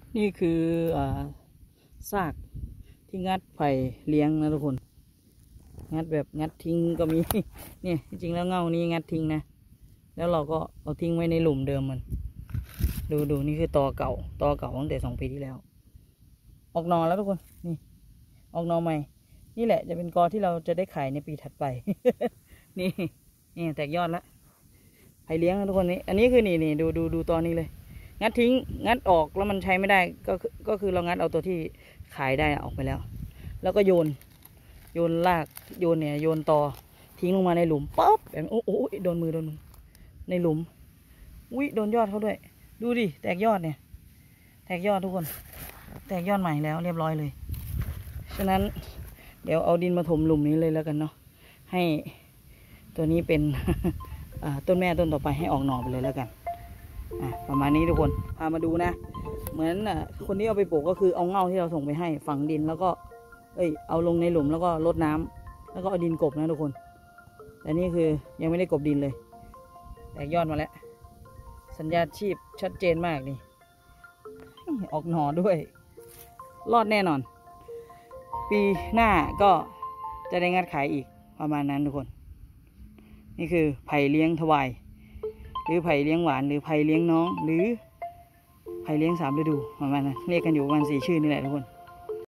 นี่คือซากที่งัดไผ่เลี้ยงนะทุกคนงัดแบบงัดทิ้งก็มี เนี่ยจริงๆแล้วเงานี้งัดทิ้งนะแล้วเราก็เอาทิ้งไว้ในหลุมเดิมมันดูนี่คือตอเก่าตั้งแต่2 ปีที่แล้วออกหน่อแล้วทุกคนนี่ออกหน่อใหม่นี่แหละจะเป็นกอที่เราจะได้ขายในปีถัดไป นี่แตกยอดแล้วไผ่เลี้ยงนะทุกคนนี่อันนี้คือนี่ดูตอนนี้เลยงัดทิ้งงัดออกแล้วมันใช้ไม่ได้ก็คือเรางัดเอาตัวที่ขายได้ออกไปแล้วแล้วก็โยนรากโยนตอทิ้งลงมาในหลุมป๊อบแบบโอ้โดนมือในหลุมอุ้ยโดนยอดเขาด้วยดูดิแตกยอดเนี่ยแตกยอดทุกคนแตกยอดใหม่แล้วเรียบร้อยเลยฉะนั้นเดี๋ยวเอาดินมาถมหลุมนี้เลยแล้วกันเนาะให้ตัวนี้เป็น ต้นแม่ต้นต่อไปให้ออกหน่อไปเลยแล้วกันประมาณนี้ทุกคนพามาดูนะเหมือนคนที่เอาไปปลูกก็คือเอาเง่าที่เราส่งไปให้ฝังดินแล้วก็เอาลงในหลุมแล้วก็รดน้ำแล้วก็เอาดินกบนะทุกคนแต่นี่คือยังไม่ได้กบดินเลยแตกยอดมาแล้วสัญญาณชีพชัดเจนมากนี่ออกหน่อด้วยรอดแน่นอนปีหน้าก็จะได้งัดขายอีกประมาณนั้นทุกคนนี่คือไผ่เลี้ยงถวายหรือไผ่เลี้ยงหวานหรือไผ่เลี้ยงน้องหรือไผ่เลี้ยง3 ฤดูประมาณนั้นเรียกกันอยู่ประมาณ4 ชื่อนี่แหละทุกคน